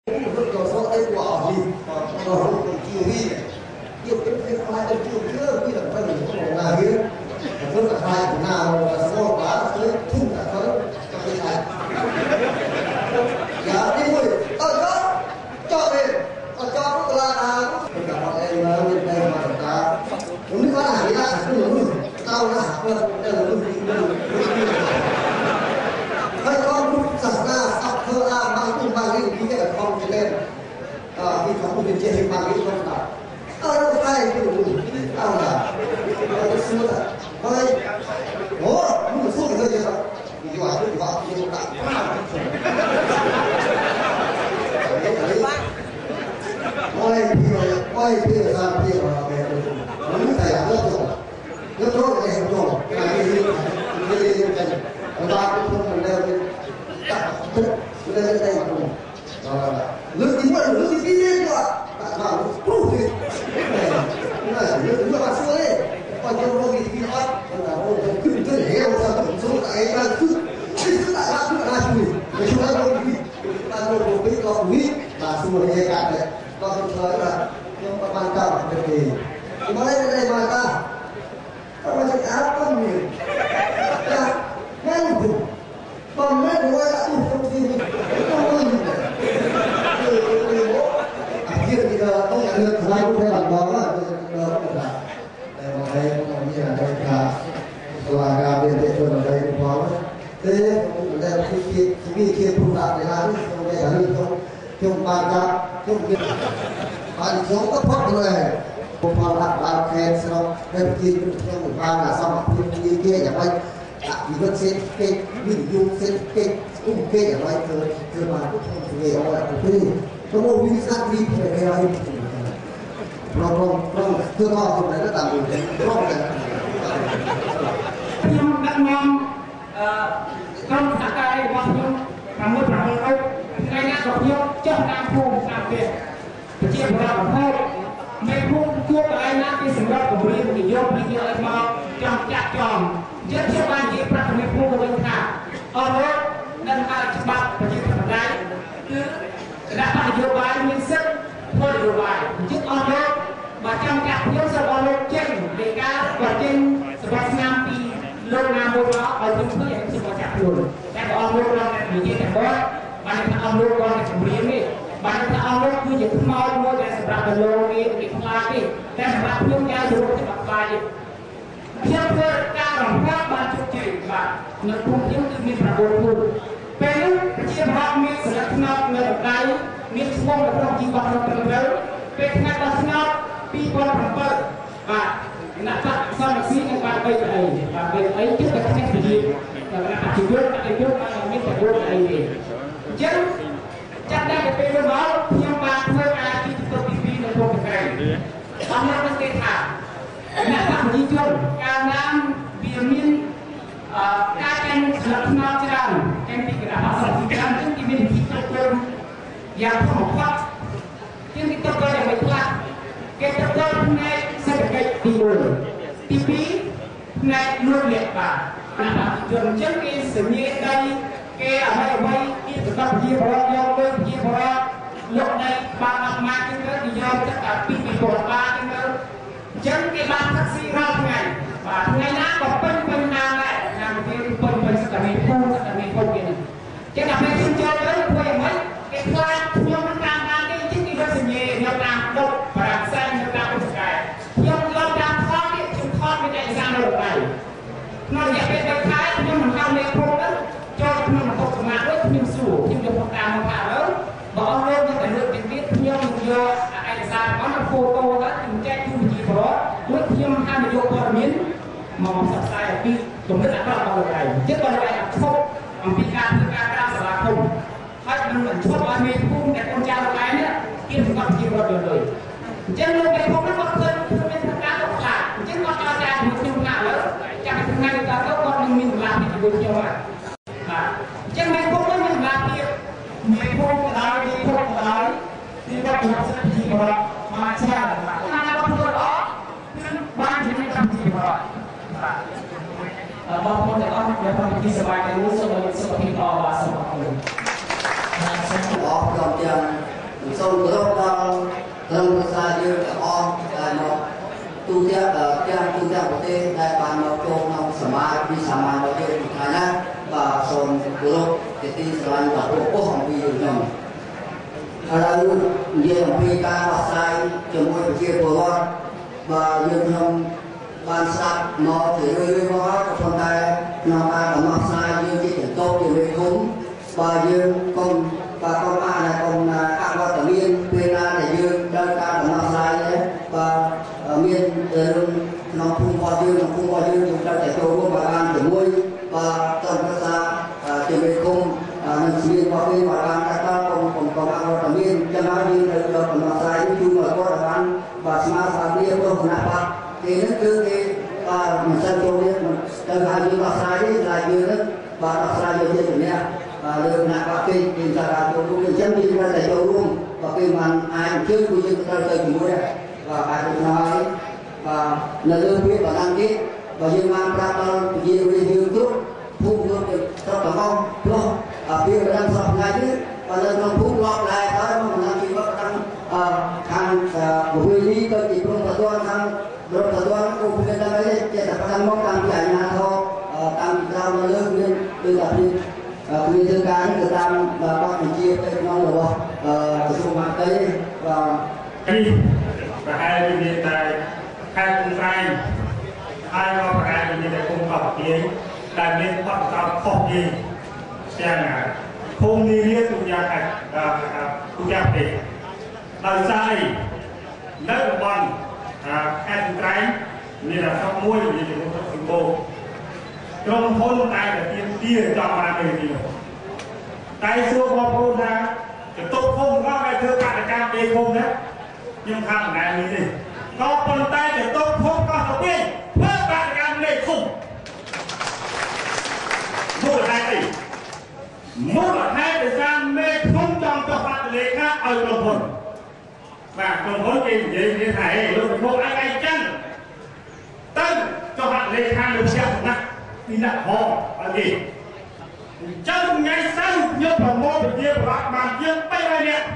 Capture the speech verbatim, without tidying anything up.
Rồi số đây của họ gì rồi còn chiều đi chiều cái cái hai cái chiều chưa bây giờ phải mình có là gì đó là hai của nào là số quá tới thung cả tới cho cái này dạ đi rồi ờ đó cho đi ờ cho nó là à tất cả bọn em bên đây mà người ta cũng biết là gì đó cứ luôn tao là hơn đây là luôn hay con sẵn ra sắp thơ a mang cùng mang đi cái là con cho nên khiเขาพูดเป็นเจริญมาลิต้องตัดเออเราใครก็รู้เอาล่ะเราจะสู้ล่ะเฮ้ยโอ้มึงสู้กันเลยจ้ะดีกว่าดีกว่าดีกว่าโอ้ยพี่โอ้ยพี่สามพี่เราเนี่ยมันไม่แต่เลิกจบเลิกจบเลยจบงานนี้ไม่ได้ยังไงเราบ้าทุกคนมันเร็วตัดทุกเรื่องได้หมดlực gì mà lực gì kia chứ ạ vào lúc thì là lực đúng là bạn xưa đấy còn trong đâu thì kia đó là ô cứ cứ để heo sao tổng số tại là cứ cứ tại bạn cứ là chùi nói chung là đâu đi ta đâu có biết có quý và xua này cả đấy còn thời là nhưng mà quan trọng là gì mà đây đây mà ta ta mà sẽ áp con mình ta ngay một còn mấy đứa đã tụt trong gì không ơi kia thì không nhận được hai cũng phải làm đó là không là đây mà đây cũng như là đây là là gà bên đây ở đây cũng có thế cũng đây khi khi khi khi phụ đạo để làm không đây là không không bàn ra không biết bàn xuống các phát rồi không hoàn thành làm khen xong đây khi trong một ban là xong khi kia kia nhà bay vì vẫn xem cái mình dùng xem cái cũng kia nhà bay cơ cơ mà cũng không nghề ông là cũng đi có một ví dụ đi về cái này không không không chưa có không đấy nó tạm được không đấy nhưng đang mong trong xã hội bao nhiêu cả một trăm người ngày nay có nhiều chất nam phù làm việc chỉ là một thôi mấy phù chưa có ai làm cái sinh hoạt của mình thì vô bây giờ mà trong chặt chọn rất nhiều bạn chỉ bắt mấy phù của mình cả ở đó nên là chỉ bắt và chỉ làm cái cứ đã phải vô bài nhân sức thôi vô bài chức on đó mà trong các nhóm sở on đó trên để ca và trên sở năm thì lâu nào mua đó ở trong thứ những sự quan trọng luôn cái on đó là những cái đó bạn ta on đó con là chủ yếu đi bạn ta on đó cứ những màu mua cái sở ra lâu đi cái fly đi cái sở ra nhóm gia dụng cái mặt bài đi theo cơ ca làm các bạn chụp chỉ và những công việc từ mình là bộ phậnពេលជាបទមានសញ្ញាស្នោតនៅដៃមានស្មងនៅក្នុងជីវភាពត្រឹមត្រូវពេលថ្ងៃដល់ស្នោតពីរពាន់ប្រាំbảyបាទអ្នកតាអសនស៊ីនឹងបានបីស្អីបាទបីស្អីជិះតែគ្នាទៅជាអ្នកតាជីវិតតែយកបានមានតែរួចអីទេអញ្ចឹងចាត់តែពេលមកខ្ញុំបានធ្វើអាជីវកម្មទីពីរនៅក្នុងកែអស់អ្នកមិនទេថាអ្នកតាប្រជាជនកាលណាវាមានការចាញ់ស្លឹកស្នោតច្រើនចាញ់ពីក្រដាសអសរច្រើនជាងគេមានវិធីគ្រប់គ្រងយ៉ាងធំធាត់ជាងគេគ្រប់គ្រងយ៉ាងមិនខ្លះគេគ្រប់គ្រងផ្នែកសេដ្ឋកិច្ចទីមួយទីពីរផ្នែកលួចលាក់បាតណាជនអញ្ចឹងគេសញ្ញាដៃគេអ្វីអ្វីគេសម្រាប់ជាបរិយាយកលើជាបរិយាលោកដៃបានអត់មកជាងទៅគេយកទៅតែពីពីពលបានជាងទៅអញ្ចឹងគេបានផឹកស៊ីរាល់ថ្ងៃបាទថ្ងៃណាក៏ពេញពេញណាដែរណាគេពេញពេញសកម្មភាពសកម្មភាពគេហ្នឹងចឹងតែពេលខ្ញុំចូលទៅធ្វើយ៉ាងម៉េចគេខ្លាចខ្ញុំមិនតាមបានទេចឹងគេរកសញ្ញាខ្ញុំតាមដុតប្រាក់ផ្សេងខ្ញុំតាមឧបកាខ្ញុំឡើងតាមថតនេះខ្ញុំថតមានឯកសារនៅដៃក្នុងរយៈពេលបីខែខ្ញុំមិនហៅលេខភពទៅចូលក្នុងបន្ទប់សម្ងាត់ទៅខ្ញុំសួរខ្ញុំយកមកតាមមកថាឥឡូវបើអស់លោកយកតែលើកទៀតទៀតខ្ញុំយកឯកសាររបស់ទៅហ្វូតូទៅខ្ញុំចែកជូនវិជាបរិបទដូចខ្ញុំហៅនាយកព័ត៌មានមកផ្សព្វផ្សាយអំពីគំនិតអាក្រក់របស់លោកឯងជិតដល់លោកឯងអត់ឈប់អំពីការធ្វើការក្រៅសាលាឃុំហើយមិនមិនឈប់ឲ្យមេភូមិតែកូនចៅលោកឯងនេះគេសង្កត់ជារដ្ឋលើអញ្ចឹងលោកមេភូមិហ្នឹងគាត់ឃើញធ្វើមានការទៅខ្លាចអញ្ចឹងគាត់ចោទចាជាមួយខ្ញុំថាឥឡូវចាំពីថ្ងៃនេះតទៅគាត់នឹងមានកម្លាំងពីជាមួយខ្ញុំហើយបាទអញ្ចឹងមេភូមិហ្នឹងមានកម្លាំងទៀតមេភូមិក៏ដោយមេភូមិក៏ដោយទីគាត់ជំនួសជាបរិបទមកច្រើនបាទថាគាត់ធ្វើល្អគឺបានជាមានកម្មជាបរិបទបាទបងប្អូនទាំងអស់ដែលបានពីសមាជិកនេះសូមសូមពីអរបាទសូមអរគុណអរគុណទាំងទេសដែលបានមកចូលក្នុងសមាជិកសមាជិកយើងថ្ងៃណាបាទសូមគោរពជាទីស្រឡាញ់ដល់ពួកពុះអំពីខ្ញុំឥឡូវនិយាយអំពីការដោះស្រាយជាមួយប្រជាពលរដ្ឋបាទយើងខ្ញុំបានស្ដាប់មកជារឿយៗមកហើយក៏ប៉ុន្តែក្នុងការដំណោះស្រាយយើងជាចន្ទប់ជាមេឃុំបាទយើងកុំបាទកុំអានកុំអវត្តមានពេលណាដែលយើងត្រូវការដំណោះស្រាយនេះបាទមានរឿងក្នុងភូមិរបស់យើងក្នុងភូមិរបស់យើងយើងត្រូវតែចូលរួមបានជាមួយបាទតន្ត្រីសាជាមេឃុំនឹងស្មានរបស់គេបានកាត់តកុំកុំកុំអវត្តមានចឹងហើយយើងត្រូវយកដំណោះស្រាយនេះជូនមកគាត់បានបាទស្មារតីរបស់គណៈបកគេនឹងគឺគេបាទមិនសិនចូលនេះទៅហើយយើងដោះស្រាយនេះតែយើងនឹងបាទដោះស្រាយយកជាជំនះបាទលើគណៈបកគេគេសារចូលរួមអញ្ចឹងយើងត្រូវតែចូលរួមបើគេបានអាចអញ្ជើញគឺយើងត្រូវទៅជាមួយបាទអាចទៅហើយបាទនៅលើវាបណ្ដាញគេបើយើងបានប្រាប់ដល់ប្រជារាស្ត្រយើងគ្រប់ភូមិគ្រប់ទៅស្រុកតំបន់ព្រោះវាបណ្ដាញស្រុកថ្ងៃនេះបើនៅក្នុងភូមិឡប់ដែរហើយមកបណ្ដាញជីវិតខាងខាងវិវិទៅទីក្រុងប្រទានខាងរត់ប្រទានអូពីដល់នេះចេះតែប្រកាន់មកតាមពីអាជ្ញាធរតាមក្រៅនៅលើមានគឺថាពីគ្មានធ្វើការនេះទៅតាមបទបញ្ជាទៅក្នុងរបស់ក្រសួងមហាផ្ទៃបាទនេះប្រហែលមានតែខេត្តកំស្រែងហើយក៏ប្រហែលមានតែគុំកោះទាយដែលមានបទពិសោធន៍ខុសគ្នាទាំងភូមិនានាទូយ៉ាងខេត្តទូយ៉ាងទេដោយសារនៅតំបន់ខេត្តកំស្រែងមានតែស្រុកមួយមានតែស្រុកសម្បូរក្រុមហ៊ុនតែតែទៀមទាចង់បានទេនេះតែសួរបងប្អូនថាទៅតុកភូមិក៏គេធ្វើបាតកម្មទេភូមិណាខ្ញុំថាមិនដែរនេះទេក៏ប៉ុន្តែទៅតុកភូមិក៏ទៅវិញធ្វើបាតកម្មលេខភូមិមូលហេតុអីមូលហេតុដោយសារមេភូមិចង់ចុះបាតលេខាឲ្យក្រុមហ៊ុនបាទក្រុមហ៊ុនគេនិយាយនេះថាហេលោកភូមិអីអីចឹងទៅចុះបាតលេខាលើផ្ទះណាពីដាក់ហោអត់ទេអញ្ចឹងថ្ងៃសៅរ៍ខ្ញុំប្រមូលប្រជាប្រដ្ឋបានជាងបីរយនាក់